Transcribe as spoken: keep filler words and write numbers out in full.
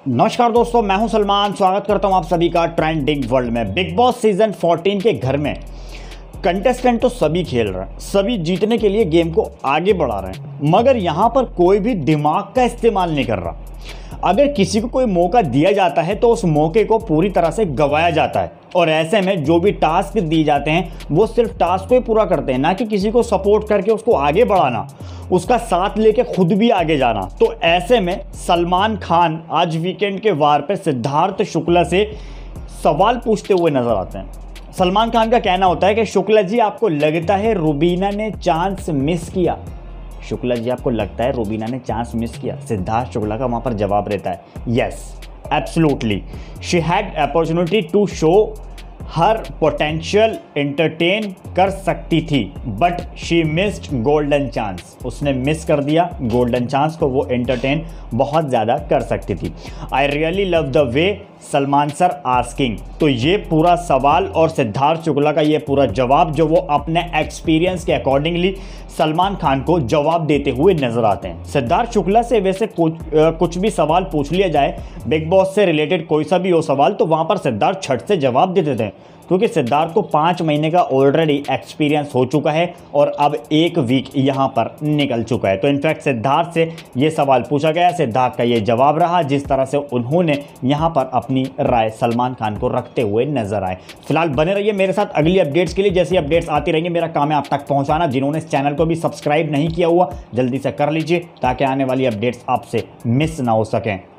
नमस्कार दोस्तों, मैं हूं सलमान। स्वागत करता हूं आप सभी का ट्रेंडिंग वर्ल्ड में। बिग बॉस सीजन चौदह के घर में कंटेस्टेंट तो सभी खेल रहे हैं, सभी जीतने के लिए गेम को आगे बढ़ा रहे हैं, मगर यहां पर कोई भी दिमाग का इस्तेमाल नहीं कर रहा। अगर किसी को कोई मौका दिया जाता है तो उस मौके को पूरी तरह से गंवाया जाता है, और ऐसे में जो भी टास्क दिए जाते हैं वो सिर्फ टास्क को ही पूरा करते हैं, ना कि किसी को सपोर्ट करके उसको आगे बढ़ाना, उसका साथ लेके खुद भी आगे जाना। तो ऐसे में सलमान खान आज वीकेंड के वार पे सिद्धार्थ शुक्ला से सवाल पूछते हुए नजर आते हैं। सलमान खान का कहना होता है कि शुक्ला जी, आपको लगता है रुबीना ने चांस मिस किया? शुक्ला जी, आपको लगता है रुबीना ने चांस मिस किया? सिद्धार्थ शुक्ला का वहां पर जवाब रहता है, yes absolutely, she had opportunity to show her potential, entertain कर सकती थी, but she missed golden chance. उसने मिस कर दिया गोल्डन चांस को, वो एंटरटेन बहुत ज़्यादा कर सकती थी। I really love the way Salman sir asking. तो ये पूरा सवाल और सिद्धार्थ शुक्ला का ये पूरा जवाब जो वो अपने एक्सपीरियंस के अकॉर्डिंगली सलमान खान को जवाब देते हुए नजर आते हैं। सिद्धार्थ शुक्ला से वैसे कुछ कुछ भी सवाल पूछ लिया जाए बिग बॉस से रिलेटेड, कोई सा भी हो सवाल, तो वहाँ पर सिद्धार्थ छठ से जवाब दे देते हैं, क्योंकि सिद्धार्थ को पाँच महीने का ऑलरेडी एक्सपीरियंस हो चुका है और अब एक वीक यहाँ पर निकल चुका है। तो इनफैक्ट सिद्धार्थ से ये सवाल पूछा गया, सिद्धार्थ का ये जवाब रहा, जिस तरह से उन्होंने यहाँ पर अपनी राय सलमान खान को रखते हुए नजर आए। फिलहाल बने रहिए मेरे साथ अगली अपडेट्स के लिए। जैसी अपडेट्स आती रहेंगी मेरा काम है आप तक पहुँचाना। जिन्होंने इस चैनल को भी सब्सक्राइब नहीं किया हुआ जल्दी से कर लीजिए, ताकि आने वाली अपडेट्स आपसे मिस ना हो सकें।